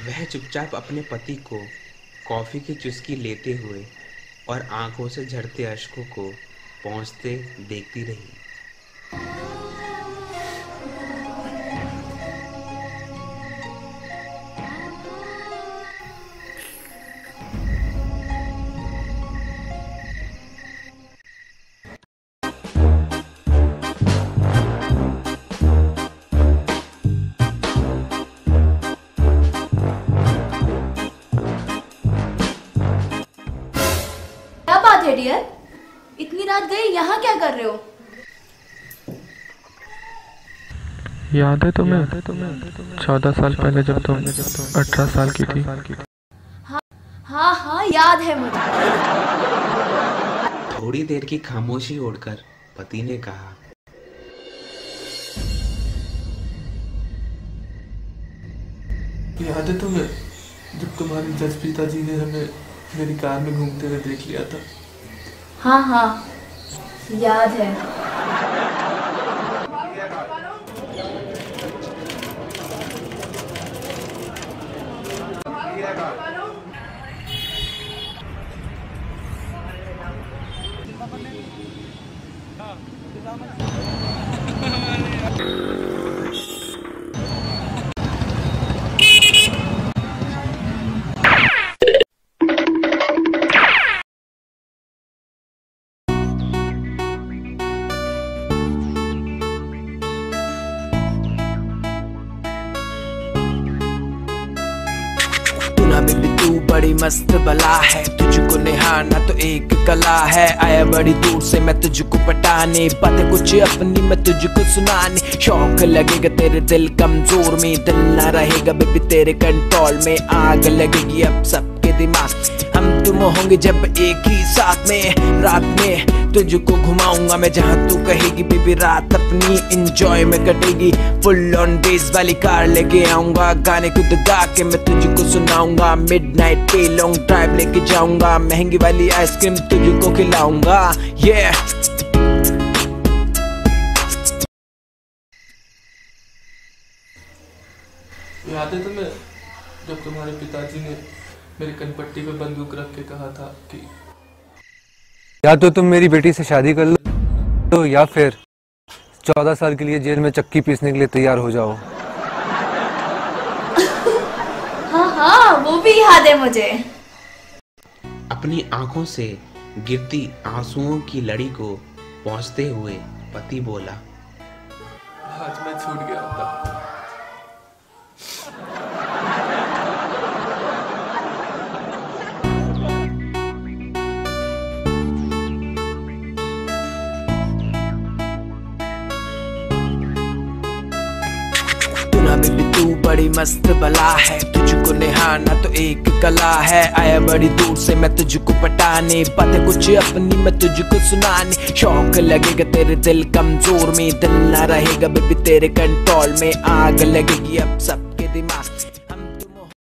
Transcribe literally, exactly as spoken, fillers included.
वह चुपचाप अपने पति को कॉफ़ी की चुस्की लेते हुए और आंखों से झड़ते अश्कों को पहुँचते देखती रही। डियर, इतनी रात गए यहाँ क्या कर रहे हो? याद है तुम्हें चौदह साल पहले जब तुम अठारह साल की थी? हाँ हाँ हाँ याद है मुझे। थोड़ी देर की खामोशी ओढ़कर पति ने कहा, याद है तुम्हें जब तुम्हारे जज पिताजी ने हमें मेरी कार में घूमते हुए देख लिया था? हाँ हाँ याद है। बड़ी मस्त बला है, तुझको निहारना तो एक कला है। आया बड़ी दूर से मैं तुझको पटाने, बातें कुछ अपनी मैं तुझको सुनाने। शौक लगेगा तेरे दिल कमजोर में, दिल ना रहेगा बेबी तेरे कंट्रोल में। आग लगेगी अब सबके दिमाग, हम तुम होंगे जब एक ही साथ में। रात में तुझको घुमाऊंगा मैं जहाँ तू कहेगी बेबी, रात अपनी इंजॉय में कटेगी। फुल ऑन बेस वाली कार लेके आऊंगा, गाने खुद गा के मैं तुझको सुनाऊंगा। मिडनाइट पे लॉन्ग ड्राइव लेके जाऊंगा, महंगी वाली आइसक्रीम तुझको खिलाऊंगा। ये याद है तुम्हें जब तुम्हारे पिताजी ने मेरी कनपट्टी पे बंदूक रख के कहा था कि या तो तुम मेरी बेटी से शादी कर लो या फिर चौदह साल के लिए जेल में चक्की पीसने के लिए तैयार हो जाओ। हाँ हाँ वो भी याद है मुझे। अपनी आंखों से गिरती आंसुओं की लड़ी को पहुंचते हुए पति बोला, आज मैं छूट गया होता। बेबी तू बड़ी मस्त बला है, तुझको निहारना तो एक कला है। आया बड़ी दूर से मैं तुझको पटाने, बातें कुछ अपनी मैं तुझको सुनाने। शौक लगेगा तेरे दिल कमजोर में, दिल ना रहेगा बेबी तेरे कंट्रोल में। आग लगेगी अब सबके दिमाग